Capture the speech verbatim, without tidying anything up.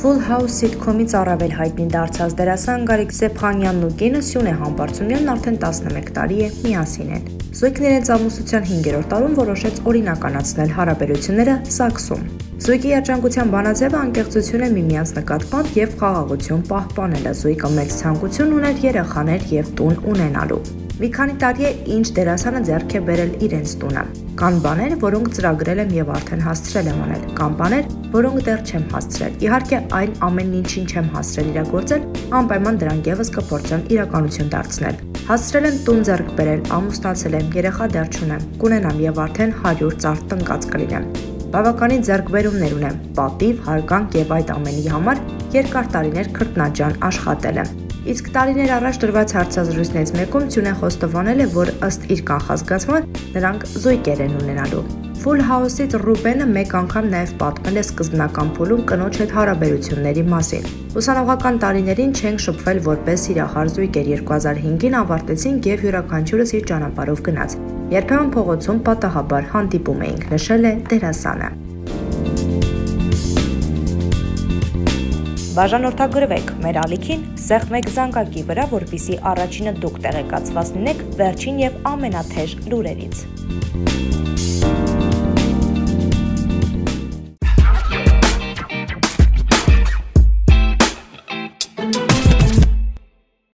Ֆուլ հաուս սիթքոմից առավել հայտնի դարձած Դերասան Գարիկ Սեփխանյանն ու կինը Սյունէ Համբարձումյանն արդեն տասնմեկ տարի է միասին են։ Զույգն իրենց ամուսնության հինգերորդ տարում որոշեց օրինականացնել հարաբերությունները սաքսում։ Զույգի երջանկության բանաձևը անկեղծություն է միմյանց նկատմամբ եւ խաղաղություն պահպանելը։ Զույգը մեծ ցանկություն ուներ երեխաներ եւ տուն ունենալու։ Մի քանի տարի է ինչ Դերասանը ձեռք է բերել իրենց տունը։ Կան բաներ, որոնք ծրագրել եմ եւ արդեն հասցրել եմ անել։ Կան բաներ, որոնք դեռ չեմ հասցրել։ Իհարկե, այն ամենն ինչին չեմ հասցրել իրագործել, անպայման դրանք եւս կփորձեմ իրականություն դարձնել։ Հասցրել եմ տուն ձեռք բերել, ամուսնացել եմ, երեխա դեռ չունեմ, կունենամ եւ արդեն հարյուր ծառ տնկած կլինեմ։ Բավականին ձեռքբերումներ ունեմ, պատիվ, հարգանք եւ այդ ամենի համար երկար տարիներ քրտնաջան աշխատել եմ։ Իսկ տարիներ առաջ դրված հարցազրույցներից մեկում Սյունե խոստովանել է, որ ըստ իր կանխազգացման նրանք զույգեր են ունենալու։ Ֆուլ հաուսից Ռուբենը մեկ անգամ նաև պատմել է սկզբնական փուլում կնոջ հետ հարաբերությունների մասին։ Ուսանողական տարիներին չենք շփվել որպես սիրահար զույգեր, երկու հազար հինգին ավարտեցինք եւ յուրաքանչյուրս իր ճանապարհով գնաց։ Երբեմն փողոցում պատահաբար հանդիպում էինք, նշել է Դերասանը։ Բաժանորդագրվեք մեր ալիքին, սեղմեք զանգակի վրա, որպեսզի առաջինը դուք տեղեկացված լինեք վերջին եւ ամենաթեժ լուրերից։